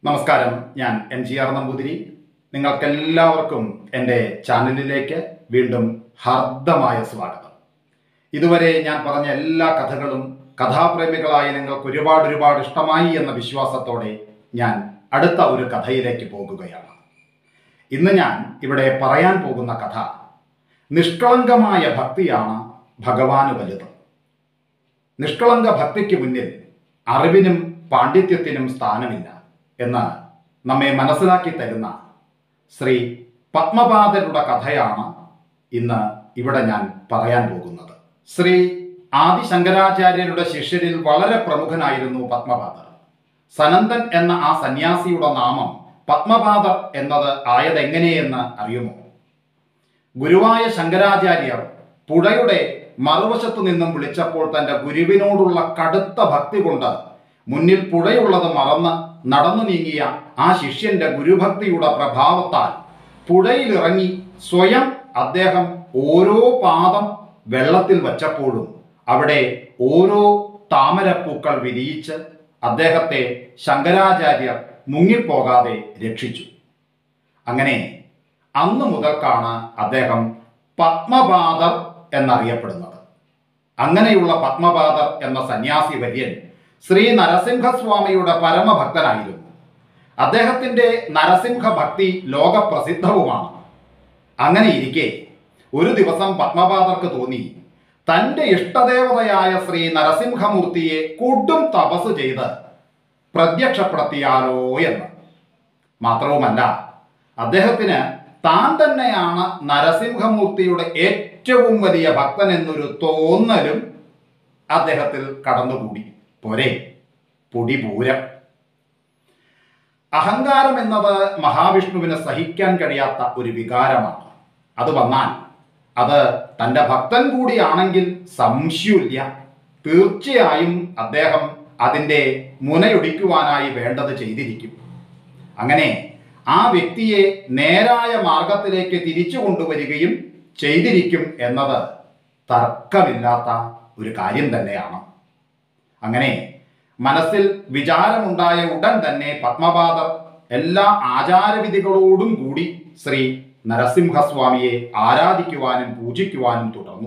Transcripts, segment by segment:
നമസ്കാരം, ഞാൻ MGR നമ്പൂതിരി. നിങ്ങൾക്കെല്ലാവർക്കും എൻ്റെ ചാനലിലേക്ക് വീണ്ടും ഹാർദമായ സ്വാഗതം. ഇതുവരെ ഞാൻ പറഞ്ഞ എല്ലാ കഥകളും കഥാപ്രേമികളായ നിങ്ങൾക്ക് ഒരുപാട് ഇഷ്ടമായി എന്ന വിശ്വാസത്തോടെ ഞാൻ അടുത്ത ഒരു കഥയിലേക്ക് പോകുകയാണ്. ഇന്ന് ഞാൻ ഇവിടെ പറയാൻ പോകുന്ന കഥ നിഷ്കളങ്കമായ ഭക്തിയാണ് ഭഗവാന് വലുത്. നിഷ്കളങ്ക ഭക്തിക്ക് മുന്നിൽ അറിവിനും പാണ്ഡിത്യത്തിനും സ്ഥാനമില്ല എന്ന് നമ്മെ മനസ്സിലാക്കി തരുന്ന ശ്രീ പത്മപാദരുടെ കഥയാണ് ഇന്ന് ഇവിടെ ഞാൻ പറയാൻ പോകുന്നത്. ശ്രീ ആദിശങ്കരാചാര്യരുടെ ശിഷ്യരിൽ വളരെ പ്രമുഖനായിരുന്നു പത്മപാദർ. സനന്ദൻ എന്ന ആ സന്യാസിയുടെ നാമം പത്മപാദർ എന്നത് ആയതെങ്ങനെയെന്ന് അറിയുമോ? ഗുരുവായ ശങ്കരാചാര്യർ പുഴയുടെ മറുവശത്തു നിന്നും വിളിച്ചപ്പോൾ തന്റെ ഗുരുവിനോടുള്ള കടുത്ത ഭക്തി കൊണ്ട് മുന്നിൽ പുഴയുള്ളത് മറന്ന് നടന്നു നീങ്ങിയ ആ ശിഷ്യന്റെ ഗുരുഭക്തിയുടെ പ്രഭാവത്താൽ പുഴയിലിറങ്ങി സ്വയം അദ്ദേഹം ഓരോ പാദം വെള്ളത്തിൽ വച്ചപ്പോഴും അവിടെ ഓരോ താമരപ്പൂക്കൾ വിരിയിച്ച് അദ്ദേഹത്തെ ശങ്കരാചാര്യർ മുങ്ങിപ്പോകാതെ രക്ഷിച്ചു. അങ്ങനെ അന്നു മുതൽക്കാണ് അദ്ദേഹം പത്മപാദർ എന്നറിയപ്പെടുന്നത്. അങ്ങനെയുള്ള പത്മപാദർ എന്ന സന്യാസി വര്യൻ ശ്രീ നരസിംഹസ്വാമിയുടെ പരമഭക്തനായിരുന്നു. അദ്ദേഹത്തിന്റെ നരസിംഹ ഭക്തി ലോകപ്രസിദ്ധവുമാണ്. അങ്ങനെ ഇരിക്കെ ഒരു ദിവസം പത്മപാദർക്ക് തോന്നി തന്റെ ഇഷ്ടദേവതയായ ശ്രീ നരസിംഹമൂർത്തിയെ കൊടും തപസ് ചെയ്ത് പ്രത്യക്ഷപ്പെടുത്തിയാലോ എന്ന്. മാത്രവുമല്ല, അദ്ദേഹത്തിന് താൻ തന്നെയാണ് നരസിംഹമൂർത്തിയുടെ ഏറ്റവും വലിയ ഭക്തൻ എന്നൊരു തോന്നലും അദ്ദേഹത്തിൽ കടന്നുകൂടി. പോരെ, പൊടിപൂരം. അഹങ്കാരം എന്നത് മഹാവിഷ്ണുവിന് സഹിക്കാൻ കഴിയാത്ത ഒരു വികാരമാണ്. അത് വന്നാൽ അത് തൻ്റെ ഭക്തൻ കൂടിയാണെങ്കിൽ സംശയമില്ല, തീർച്ചയായും അദ്ദേഹം അതിൻ്റെ മുനയൊടിക്കുവാനായി വേണ്ടത് ചെയ്തിരിക്കും. അങ്ങനെ ആ വ്യക്തിയെ നേരായ മാർഗത്തിലേക്ക് തിരിച്ചു കൊണ്ടുവരികയും ചെയ്തിരിക്കും എന്നത് തർക്കമില്ലാത്ത ഒരു കാര്യം തന്നെയാണ്. അങ്ങനെ മനസ്സിൽ വിചാരമുണ്ടായ ഉടൻ തന്നെ പത്മപാദർ എല്ലാ ആചാരവിധികളോടും കൂടി ശ്രീ നരസിംഹസ്വാമിയെ ആരാധിക്കുവാനും പൂജിക്കുവാനും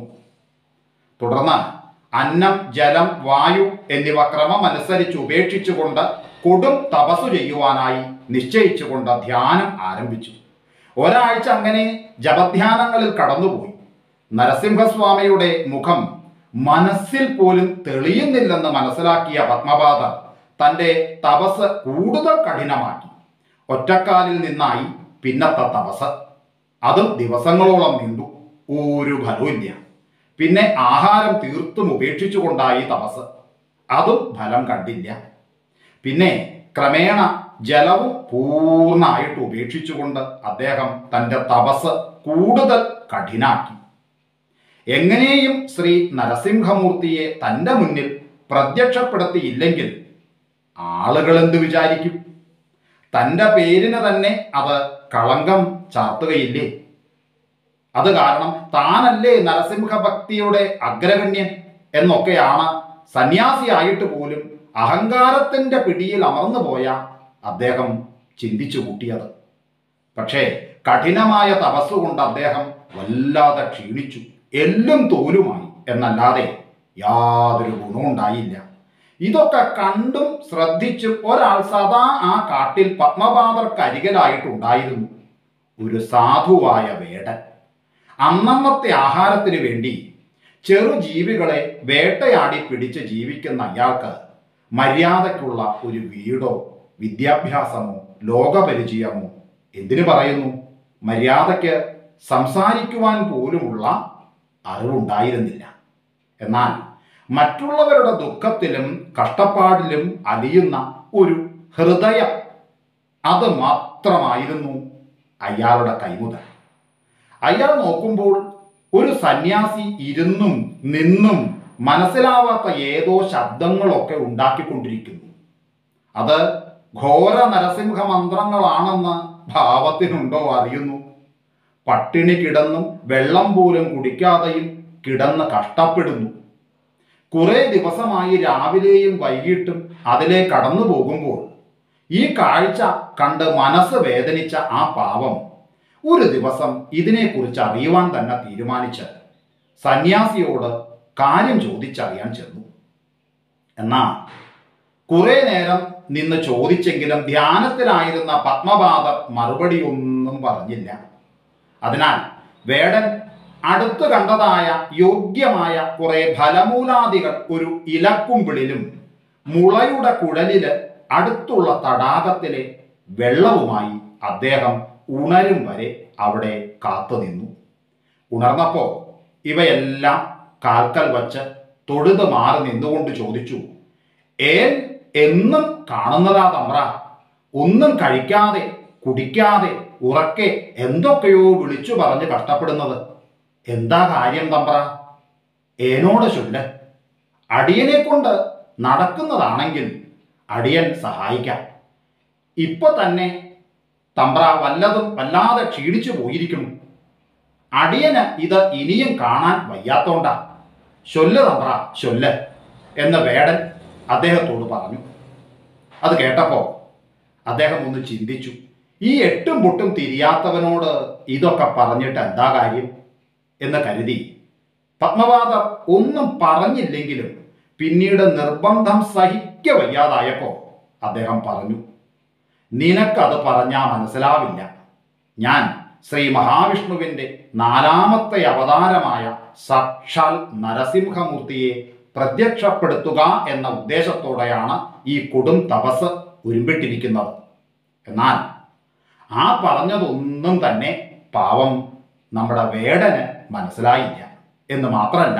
തുടർന്ന് അന്നം, ജലം, വായു എന്നിവ ക്രമമനുസരിച്ച് ഉപേക്ഷിച്ചുകൊണ്ട് കൊടും തപസ്സു ചെയ്യുവാനായി നിശ്ചയിച്ചുകൊണ്ട് ധ്യാനം ആരംഭിച്ചു. ഒരാഴ്ച അങ്ങനെ ജപധ്യാനങ്ങളിൽ കടന്നുപോയി. നരസിംഹസ്വാമിയുടെ മുഖം മനസ്സിൽ പോലും തെളിയുന്നില്ലെന്ന് മനസ്സിലാക്കിയ പത്മപാദർ തൻ്റെ തപസ് കൂടുതൽ കഠിനമാക്കി. ഒറ്റക്കാലിൽ നിന്നായി പിന്നത്തെ തപസ്. അതും ദിവസങ്ങളോളം നീണ്ടു. ഒരു ഫലവുമില്ല. പിന്നെ ആഹാരം തീർത്തും ഉപേക്ഷിച്ചുകൊണ്ടായി തപസ്. അതും ഫലം കണ്ടില്ല. പിന്നെ ക്രമേണ ജലവും പൂർണ്ണമായിട്ട് ഉപേക്ഷിച്ചുകൊണ്ട് അദ്ദേഹം തൻ്റെ തപസ് കൂടുതൽ കഠിനാക്കി. എങ്ങനെയും ശ്രീ നരസിംഹമൂർത്തിയെ തൻ്റെ മുന്നിൽ പ്രത്യക്ഷപ്പെടുത്തിയില്ലെങ്കിൽ ആളുകൾ എന്ത് വിചാരിക്കും? തൻ്റെ പേരിന് തന്നെ അത് കളങ്കം ചാർത്തുകയില്ലേ? അത് കാരണം താനല്ലേ നരസിംഹഭക്തിയുടെ അഗ്രഗണ്യൻ എന്നൊക്കെയാണ് സന്യാസിയായിട്ട് പോലും അഹങ്കാരത്തിൻ്റെ പിടിയിൽ അമർന്നുപോയ അദ്ദേഹം ചിന്തിച്ചു കൂട്ടിയത്. പക്ഷേ കഠിനമായ തപസ്സുകൊണ്ട് അദ്ദേഹം വല്ലാതെ ക്ഷീണിച്ചു. എല്ലും തോലുമായി എന്നല്ലാതെ യാതൊരു ഗുണവും ഉണ്ടായില്ല. ഇതൊക്കെ കണ്ടും ശ്രദ്ധിച്ചും ഒരാൾ സദാ ആ കാട്ടിൽ പത്മപാദർക്ക് അരികിലായിട്ടുണ്ടായിരുന്നു. ഒരു സാധുവായ വേടൻ. അന്നന്നത്തെ ആഹാരത്തിന് വേണ്ടി ചെറുജീവികളെ വേട്ടയാടി പിടിച്ച് ജീവിക്കുന്ന അയാൾക്ക് മര്യാദയ്ക്കുള്ള ഒരു വീടോ വിദ്യാഭ്യാസമോ ലോകപരിചയമോ എന്തിനു പറയുന്നു, മര്യാദയ്ക്ക് സംസാരിക്കുവാൻ പോലുമുള്ള അറിവുണ്ടായിരുന്നില്ല. എന്നാൽ മറ്റുള്ളവരുടെ ദുഃഖത്തിലും കഷ്ടപ്പാടിലും അലിയുന്ന ഒരു ഹൃദയം, അത് മാത്രമായിരുന്നു അയാളുടെ കൈമുതൽ. അയാൾ നോക്കുമ്പോൾ ഒരു സന്യാസി ഇരുന്നും നിന്നും മനസ്സിലാവാത്ത ഏതോ ശബ്ദങ്ങളൊക്കെ ഉണ്ടാക്കിക്കൊണ്ടിരിക്കുന്നു. അത് ഘോര നരസിംഹ മന്ത്രങ്ങളാണെന്ന് ഭാവത്തിനുണ്ടോ അറിയുന്നു. പട്ടിണി കിടന്നും വെള്ളം പോലും കുടിക്കാതെയും കിടന്ന് കഷ്ടപ്പെടുന്നു. കുറെ ദിവസമായി രാവിലെയും വൈകിട്ടും അതിലെ കടന്നു പോകുമ്പോൾ ഈ കാഴ്ച കണ്ട് മനസ്സ് വേദനിച്ച ആ പാവം ഒരു ദിവസം ഇതിനെക്കുറിച്ച് അറിയുവാൻ തന്നെ തീരുമാനിച്ച് സന്യാസിയോട് കാര്യം ചോദിച്ചറിയാൻ ചെന്നു. എന്നാ കുറെ നേരം നിന്ന് ചോദിച്ചെങ്കിലും ധ്യാനത്തിലായിരുന്ന പത്മപാദർ മറുപടിയൊന്നും പറഞ്ഞില്ല. അതിനാൽ വേടൻ അടുത്തു കണ്ടതായ യോഗ്യമായ കുറെ ഫലമൂലാദികൾ ഒരു ഇലക്കുമ്പിളിലും മുളയുടെ കുഴലില് അടുത്തുള്ള തടാകത്തിലെ വെള്ളവുമായി അദ്ദേഹം ഉണരും വരെ അവിടെ കാത്തുനിന്നു. ഉണർന്നപ്പോൾ ഇവയെല്ലാം കാൽക്കൽ വച്ച് തൊഴുത് മാറി നിന്നുകൊണ്ട് ചോദിച്ചു, ഏൻ എന്നും കാണുന്നതാ തമ്പ്ര, ഒന്നും കഴിക്കാതെ കുടിക്കാതെ ഉറക്കെ എന്തൊക്കെയോ വിളിച്ചു പറഞ്ഞ് കഷ്ടപ്പെടുന്നത്. എന്താ കാര്യം തമ്പ്ര? ഏനോട് ചൊല്ല്. അടിയനെ കൊണ്ട് നടക്കുന്നതാണെങ്കിൽ അടിയൻ സഹായിക്കാം. ഇപ്പൊ തന്നെ തമ്പ്ര വല്ലതും വല്ലാതെ ക്ഷീണിച്ചു പോയിരിക്കുന്നു. അടിയന് ഇത് ഇനിയും കാണാൻ വയ്യാത്തോണ്ടാ. ചൊല്ല് തമ്പ്ര ചൊല്ല് എന്ന് വേടൻ അദ്ദേഹത്തോട് പറഞ്ഞു. അത് കേട്ടപ്പോ അദ്ദേഹം ഒന്ന് ചിന്തിച്ചു. ഈ എട്ടും പൊട്ടും തിരിയാത്തവനോട് ഇതൊക്കെ പറഞ്ഞിട്ട് എന്താ കാര്യം എന്ന് കരുതി പത്മപാദർ ഒന്നും പറഞ്ഞില്ലെങ്കിലും പിന്നീട് നിർബന്ധം സഹിക്ക വയ്യാതായപ്പോ അദ്ദേഹം പറഞ്ഞു, നിനക്കത് പറഞ്ഞാ മനസ്സിലാവില്ല. ഞാൻ ശ്രീ മഹാവിഷ്ണുവിൻ്റെ 4ാമത്തെ അവതാരമായ സാക്ഷാൽ നരസിംഹമൂർത്തിയെ പ്രത്യക്ഷപ്പെടുത്തുക എന്ന ഉദ്ദേശത്തോടെയാണ് ഈ കൊടും തപസ് ഉരുമ്പിട്ടിരിക്കുന്നത്. എന്നാൽ ആ പറഞ്ഞതൊന്നും തന്നെ പാവം നമ്മുടെ വേടന് മനസ്സിലായില്ല എന്ന് മാത്രമല്ല,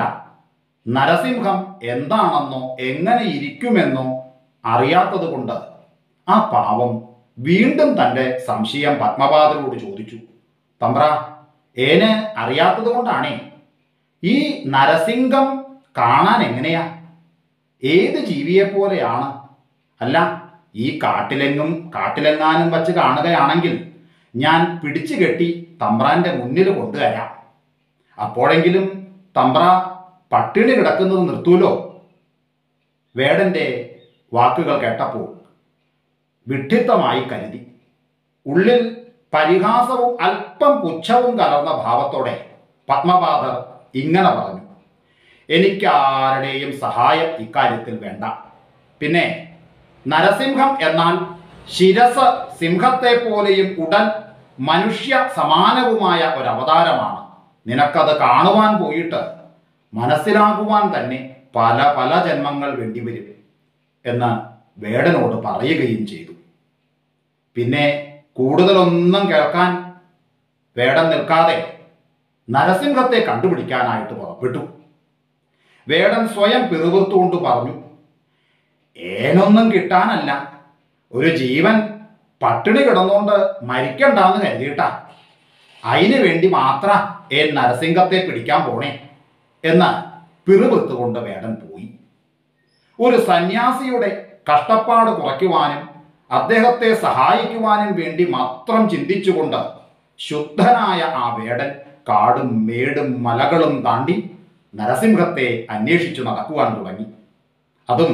നരസിംഹം എന്താണെന്നോ എങ്ങനെ ഇരിക്കുമെന്നോ അറിയാത്തത് കൊണ്ട് ആ പാവം വീണ്ടും തൻ്റെ സംശയം പത്മപാദരോട് ചോദിച്ചു. തമ്പ്ര, ഏന് അറിയാത്തത് കൊണ്ടാണേ ഈ നരസിംഹം കാണാൻ എങ്ങനെയാ? ഏത് ജീവിയെ പോലെയാണ്? അല്ല, ഈ കാട്ടിലെങ്ങാനും വച്ച് കാണുകയാണെങ്കിൽ ഞാൻ പിടിച്ചു കെട്ടി തമ്പ്രാന്റെ മുന്നിൽ കൊണ്ടുവരാം. അപ്പോഴെങ്കിലും തമ്പ്ര പട്ടിണി കിടക്കുന്നത് നിർത്തൂലോ. വേടന്റെ വാക്കുകൾ കേട്ടപ്പോൾ വിഡ്ഢിത്തമായി കരുതി. ഉള്ളിൽ പരിഹാസവും അല്പം പുച്ഛവും കലർന്ന ഭാവത്തോടെ പത്മപാദർ ഇങ്ങനെ പറഞ്ഞു, എനിക്കാരുടെയും സഹായം ഇക്കാര്യത്തിൽ വേണ്ട. പിന്നെ നരസിംഹം എന്നാൽ ശിരസ് സിംഹത്തെ പോലെയും ഉടൻ മനുഷ്യ സമാനവുമായ ഒരവതാരമാണ്. നിനക്കത് കാണുവാൻ പോയിട്ട് മനസ്സിലാകുവാൻ തന്നെ പല പല ജന്മങ്ങൾ വേണ്ടിവരും എന്ന് വേടനോട് പറയുകയും ചെയ്തു. പിന്നെ കൂടുതലൊന്നും കേൾക്കാൻ വേടൻ നിൽക്കാതെ നരസിംഹത്തെ കണ്ടുപിടിക്കാനായിട്ട് പുറപ്പെട്ടു. വേടൻ സ്വയം പിറുപിറുത്തുകൊണ്ട് പറഞ്ഞു, ഏനൊന്നും കിട്ടാനല്ല, ഒരു ജീവൻ പട്ടിണി കിടന്നുകൊണ്ട് മരിക്കണ്ടെന്ന് കരുതിയിട്ടാ. അതിനു വേണ്ടി മാത്ര ഏൻ നരസിംഹത്തെ പിടിക്കാൻ പോണേ എന്ന് പിറുപിറുത്തുകൊണ്ട് വേടൻ പോയി. ഒരു സന്യാസിയുടെ കഷ്ടപ്പാട് കുറയ്ക്കുവാനും അദ്ദേഹത്തെ സഹായിക്കുവാനും വേണ്ടി മാത്രം ചിന്തിച്ചുകൊണ്ട് ശുദ്ധനായ ആ വേടൻ കാടും മേടും മലകളും താണ്ടി നരസിംഹത്തെ അന്വേഷിച്ചു നടക്കുവാൻ തുടങ്ങി. അതും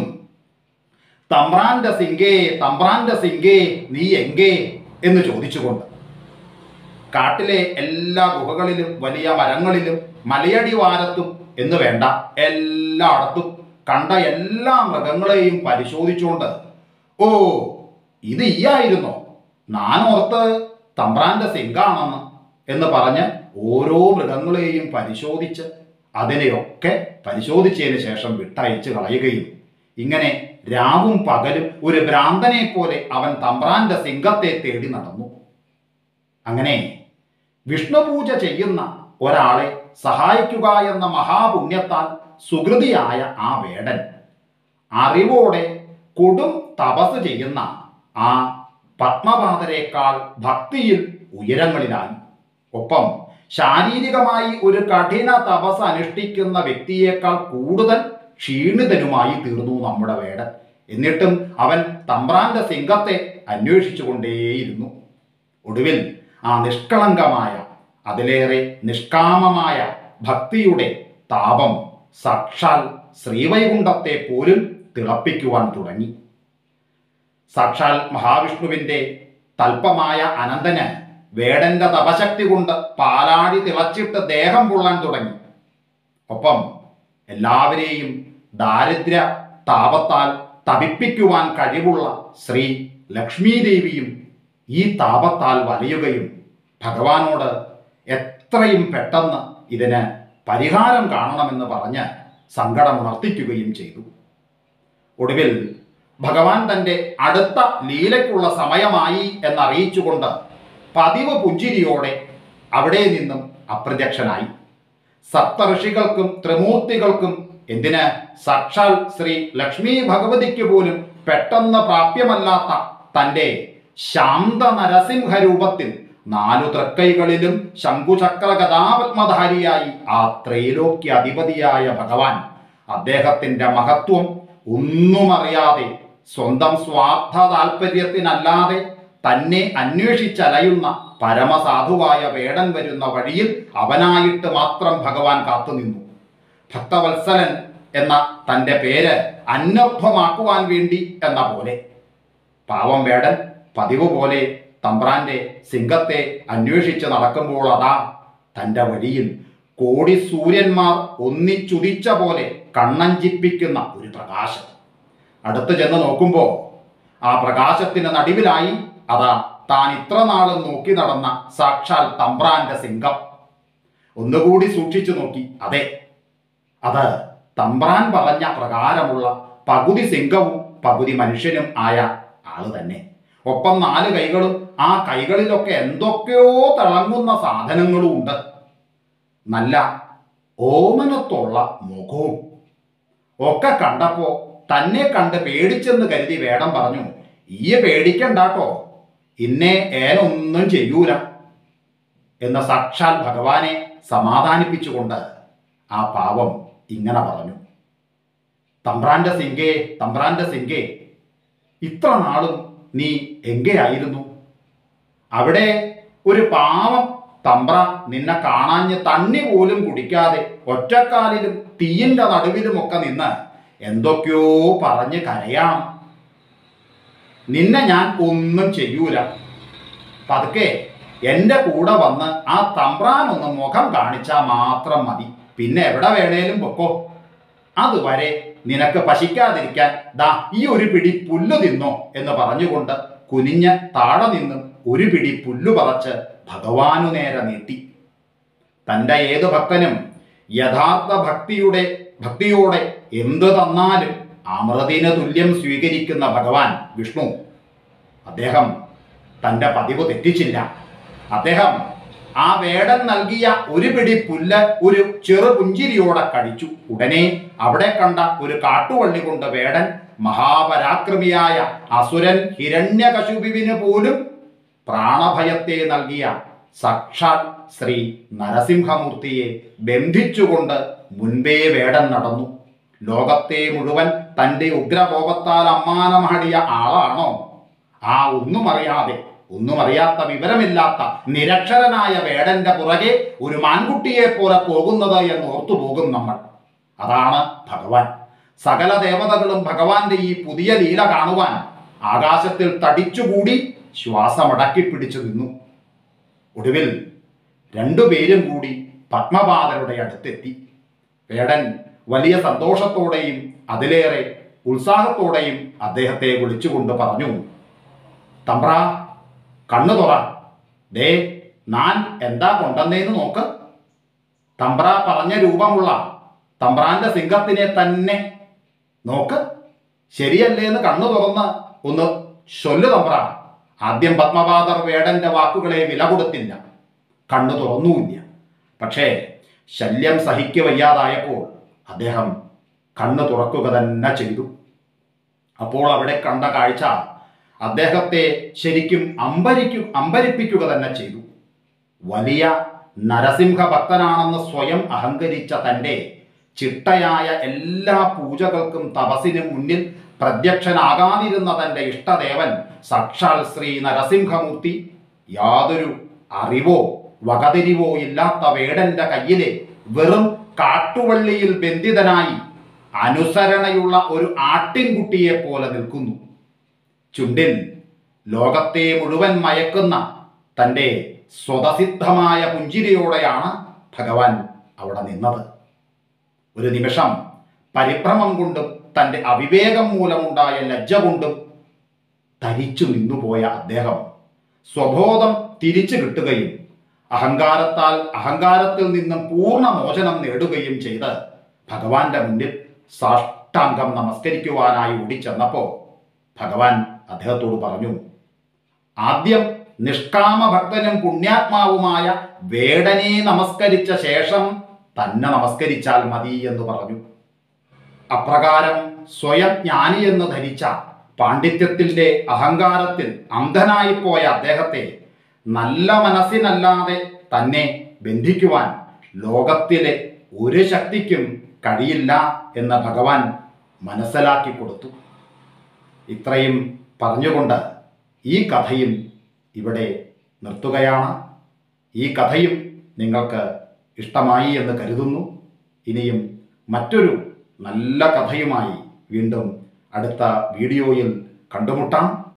തമ്പ്രാന്റെ സിംഗേ നീ എങ്കേ എന്ന് ചോദിച്ചുകൊണ്ട്. കാട്ടിലെ എല്ലാ ഗുഹകളിലും വലിയ മരങ്ങളിലും മലയടിവാരത്തും എന്ന് വേണ്ട എല്ലായിടത്തും കണ്ട എല്ലാ മൃഗങ്ങളെയും പരിശോധിച്ചുകൊണ്ട്, ഓ ഇത് ഈയായിരുന്നോ, നാനോർത്ത് തമ്പ്രാന്റെ സിംഗാണെന്ന് എന്ന് പറഞ്ഞ് ഓരോ മൃഗങ്ങളെയും പരിശോധിച്ച് അതിനെയൊക്കെ പരിശോധിച്ചതിന് ശേഷം വിട്ടയച്ച് കളയുകയും, ഇങ്ങനെ രാവും പകലും ഒരു ഭ്രാന്തനെ പോലെ അവൻ തമ്പ്രാന്റെ സിംഗത്തെ തേടി നടന്നു. അങ്ങനെ വിഷ്ണുപൂജ ചെയ്യുന്ന ഒരാളെ സഹായിക്കുക എന്ന മഹാപുണ്യത്താൽ സുകൃതിയായ ആ വേടൻ അറിവോടെ കൊടും തപസ് ചെയ്യുന്ന ആ പത്മപാദരേക്കാൾ ഭക്തിയിൽ ഉയരങ്ങളിലായി. ഒപ്പം ശാരീരികമായി ഒരു കഠിന തപസ് അനുഷ്ഠിക്കുന്ന വ്യക്തിയേക്കാൾ കൂടുതൽ ക്ഷീണിതനുമായി തീർന്നു നമ്മുടെ വേടൻ. എന്നിട്ടും അവൻ തമ്പ്രാന്റെ സിംഗത്തെ അന്വേഷിച്ചുകൊണ്ടേയിരുന്നു. ഒടുവിൽ ആ നിഷ്കളങ്കമായ, അതിലേറെ നിഷ്കാമമായ ഭക്തിയുടെ താപം സാക്ഷാൽ ശ്രീവൈകുണ്ഠത്തെ പോലും തിളപ്പിക്കുവാൻ തുടങ്ങി. സാക്ഷാൽ മഹാവിഷ്ണുവിൻ്റെ തൽപ്പമായ അനന്തന് വേടന്റെ തപശക്തി കൊണ്ട് പാലാടി തിളച്ചിട്ട് ദേഹം പൊള്ളാൻ തുടങ്ങി. ഒപ്പം എല്ലാവരെയും ദാരിദ്ര്യ താപത്താൽ തപിപ്പിക്കുവാൻ കഴിവുള്ള ശ്രീ ലക്ഷ്മീദേവിയും ഈ താപത്താൽ വലയുകയും ഭഗവാനോട് എത്രയും പെട്ടെന്ന് ഇതിന് പരിഹാരം കാണണമെന്ന് പറഞ്ഞ് സങ്കടമുണർത്തിക്കുകയും ചെയ്തു. ഒടുവിൽ ഭഗവാൻ തൻ്റെ അടുത്ത ലീലയ്ക്കുള്ള സമയമായി എന്നറിയിച്ചുകൊണ്ട് പതിവ് പുഞ്ചിരിയോടെ അവിടെ നിന്നും അപ്രത്യക്ഷനായി. സപ്തഋഷികൾക്കും ത്രിമൂർത്തികൾക്കും എന്തിന് സാക്ഷാൽ ശ്രീ ലക്ഷ്മി ഭഗവതിക്ക് പോലും പെട്ടെന്ന് പ്രാപ്യമല്ലാത്ത തൻ്റെ ശാന്ത നരസിംഹരൂപത്തിൽ 4 തൃക്കൈകളിലും ശംഖുചക്ര ഗദാപത്മധാരിയായി ആ ത്രൈലോക്യ അധിപതിയായ ഭഗവാൻ അദ്ദേഹത്തിൻ്റെ മഹത്വം ഒന്നുമറിയാതെ സ്വന്തം സ്വാർത്ഥ താല്പര്യത്തിനല്ലാതെ തന്നെ അന്വേഷിച്ചലയുന്ന പരമസാധുവായ വേടൻ വരുന്ന വഴിയിൽ അവനായിട്ട് മാത്രം ഭഗവാൻ കാത്തുനിന്നു. ഭക്തവത്സലൻ എന്ന തൻ്റെ പേര് അന്വർത്ഥമാക്കുവാൻ വേണ്ടി എന്ന പോലെ പാവം വേടൻ പതിവ് പോലെ തമ്പ്രാന്റെ സിംഹത്തെ അന്വേഷിച്ച് നടക്കുമ്പോൾ അതാ തൻ്റെ വഴിയിൽ കോടി സൂര്യന്മാർ ഒന്നിച്ചുദിച്ച പോലെ കണ്ണഞ്ചിപ്പിക്കുന്ന ഒരു പ്രകാശം. അടുത്ത് ചെന്ന് നോക്കുമ്പോൾ ആ പ്രകാശത്തിന് നടുവിലായി അതാ താൻ ഇത്ര നാളും നോക്കി നടന്ന സാക്ഷാൽ തമ്പ്രാന്റെ സിംഹം. ഒന്നുകൂടി സൂക്ഷിച്ചു നോക്കി, അതെ, അത് തമ്പ്രാൻ പറഞ്ഞ പ്രകാരമുള്ള പകുതി സിംഹവും പകുതി മനുഷ്യനും ആയ ആള് തന്നെ. ഒപ്പം 4 കൈകളും, ആ കൈകളിലൊക്കെ എന്തൊക്കെയോ തിളങ്ങുന്ന സാധനങ്ങളും ഉണ്ട്. നല്ല ഓമനത്തുള്ള മുഖവും ഒക്കെ കണ്ടപ്പോ തന്നെ കണ്ട് പേടിച്ചെന്ന് കരുതി വേടൻ പറഞ്ഞു, ഈ പേടിക്കണ്ടാട്ടോ, ഇന്നെ ഏനൊന്നും ചെയ്യൂല എന്ന സാക്ഷാൽ ഭഗവാനെ സമാധാനിപ്പിച്ചുകൊണ്ട് ആ പാവം ഇങ്ങനെ പറഞ്ഞു, തമ്പ്രാന്റെ സിംഗേ, തമ്പ്രാന്റെ സിംഗേ, ഇത്ര നാളും നീ എങ്കെയായിരുന്നു? അവിടെ ഒരു പാവം തമ്പ്ര നിന്നെ കാണാഞ്ഞ് തണ്ണി പോലും കുടിക്കാതെ ഒറ്റക്കാലിലും തീയിൻ്റെ നടുവിലുമൊക്കെ നിന്ന് എന്തൊക്കെയോ പറഞ്ഞ് കരയാം. നിന്നെ ഞാൻ ഒന്നും ചെയ്യൂല. പതുക്കെ എൻ്റെ കൂടെ വന്ന് ആ തമ്പ്രാനൊന്ന് മുഖം കാണിച്ചാൽ മാത്രം മതി. പിന്നെ എവിടെ വേണേലും പൊക്കോ. അതുവരെ നിനക്ക് പശിക്കാതിരിക്കാൻ ദാ ഈ ഒരു പിടി പുല്ലു തിന്നോ എന്ന് പറഞ്ഞുകൊണ്ട് കുനിഞ്ഞ് താഴെ നിന്നും ഒരു പിടി പുല്ലു പറിച്ച് ഭഗവാനു നേരെ നീട്ടി. തൻ്റെ ഏതു ഭക്തനും യഥാർത്ഥ ഭക്തിയോടെ എന്ത് തന്നാലും അമൃതിന് തുല്യം സ്വീകരിക്കുന്ന ഭഗവാൻ വിഷ്ണു, അദ്ദേഹം തൻ്റെ പതിവ് തെറ്റിച്ചില്ല. അദ്ദേഹം ആ വേടൻ നൽകിയ ഒരു പിടി പുല്ല് ഒരു ചെറു പുഞ്ചിരിയോടെ കഴിച്ചു. ഉടനെ അവിടെ കണ്ട ഒരു കാട്ടുവള്ളി കൊണ്ട് വേടൻ മഹാപരാക്രമിയായ അസുരൻ ഹിരണ്യകശുപുവിന് പോലും പ്രാണഭയത്തെ നൽകിയ സാക്ഷാൽ ശ്രീ നരസിംഹമൂർത്തിയെ ബന്ധിച്ചുകൊണ്ട് മുൻപേ വേടൻ നടന്നു. ലോകത്തെ മുഴുവൻ തൻ്റെ ഉഗ്രകോപത്താൽ അമ്മാനമടിയ ആളാണോ ആ ഒന്നുമറിയാത്ത വിവരമില്ലാത്ത നിരക്ഷരനായ വേടന്റെ പുറകെ ഒരു മാൻകുട്ടിയെ പോലെ പോകുന്നത് എന്ന് ഓർത്തു പോകും നമ്മൾ. അതാണ് ഭഗവാൻ. സകല ദേവതകളും ഭഗവാന്റെ ഈ പുതിയ ലീല കാണുവാൻ ആകാശത്തിൽ തടിച്ചുകൂടി ശ്വാസമടക്കി പിടിച്ചു നിന്നു. ഒടുവിൽ 2 പേരും കൂടി പത്മപാദരുടെ അടുത്തെത്തി. വേടൻ വലിയ സന്തോഷത്തോടെയും അതിലേറെ ഉത്സാഹത്തോടെയും അദ്ദേഹത്തെ വിളിച്ചുകൊണ്ട് പറഞ്ഞു, തമ്പ്ര, കണ്ണു തുറ. ദേ, ഞാൻ എന്താ കൊണ്ടെന്നേന്ന് നോക്ക്. തമ്പ്ര പറഞ്ഞ രൂപമുള്ള തമ്പ്രാന്റെ സിംഹത്തിനെ തന്നെ നോക്ക്. ശരിയല്ലേന്ന് കണ്ണു തുറന്ന് ഒന്ന് ചൊല്ലു തമ്പ്ര. ആദ്യം പത്മപാദർ വേടന്റെ വാക്കുകളെ വില കൊടുത്തില്ല, കണ്ണു തുറന്നുമില്ല. പക്ഷേ ശല്യം സഹിക്കവയ്യാതായപ്പോൾ അദ്ദേഹം കണ്ണു തുറക്കുക തന്നെ ചെയ്തു. അപ്പോൾ അവിടെ കണ്ട കാഴ്ച അദ്ദേഹത്തെ ശരിക്കും അമ്പരിപ്പിക്കുക തന്നെ ചെയ്തു. വലിയ നരസിംഹ ഭക്തനാണെന്ന് സ്വയം അഹങ്കരിച്ച തൻ്റെ ചിട്ടയായ എല്ലാ പൂജകൾക്കും തപസ്സിനും മുന്നിൽ പ്രത്യക്ഷനാകാതിരുന്ന തൻ്റെ ഇഷ്ടദേവൻ സാക്ഷാൽ ശ്രീ നരസിംഹമൂർത്തി യാതൊരു അറിവോ വകതിരിവോ ഇല്ലാത്ത വേടന്റെ കയ്യിലെ വെറും കാട്ടുവള്ളിയിൽ ബന്ധിതനായി അനുസരണയുള്ള ഒരു ആട്ടിൻകുട്ടിയെ പോലെ നിൽക്കുന്നു. ചുണ്ടിൽ ലോകത്തെ മുഴുവൻ മയക്കുന്ന തൻ്റെ സ്വതസിദ്ധമായ പുഞ്ചിരിയോടെയാണ് ഭഗവാൻ അവിടെ നിന്നത്. ഒരു നിമിഷം പരിഭ്രമം കൊണ്ടും തൻ്റെ അവിവേകം മൂലമുണ്ടായ ലജ്ജ കൊണ്ടും തരിച്ചു നിന്നുപോയ അദ്ദേഹം സ്വബോധം തിരിച്ചു കിട്ടുകയും അഹങ്കാരത്തിൽ നിന്നും പൂർണ്ണ മോചനം നേടുകയും ചെയ്ത് ഭഗവാന്റെ മുന്നിൽ സാഷ്ടാംഗം നമസ്കരിക്കുവാനായി ഓടിച്ചെന്നപ്പോൾ ഭഗവാൻ അദ്ദേഹത്തോട് പറഞ്ഞു, ആദ്യം നിഷ്കാമ ഭക്തനും പുണ്യാത്മാവുമായ വേടനെ നമസ്കരിച്ച ശേഷം തന്നെ നമസ്കരിച്ചാൽ മതി എന്ന് പറഞ്ഞു. അപ്രകാരം സ്വയം ജ്ഞാനിയെന്ന് ധരിച്ച പാണ്ഡിത്യത്തിൻ്റെ അഹങ്കാരത്തിൽ അന്ധനായിപ്പോയ അദ്ദേഹത്തെ നല്ല മനസ്സിനല്ലാതെ തന്നെ ബന്ധിക്കുവാൻ ലോകത്തിലെ ഒരു ശക്തിക്കും കഴിയില്ല എന്ന് ഭഗവാൻ മനസ്സിലാക്കി കൊടുത്തു. ഇത്രയും പറഞ്ഞുകൊണ്ട് ഈ കഥയും ഇവിടെ നിർത്തുകയാണ്. ഈ കഥയും നിങ്ങൾക്ക് ഇഷ്ടമായി എന്ന് കരുതുന്നു. ഇനിയും മറ്റൊരു നല്ല കഥയുമായി വീണ്ടും അടുത്ത വീഡിയോയിൽ കണ്ടുമുട്ടാം.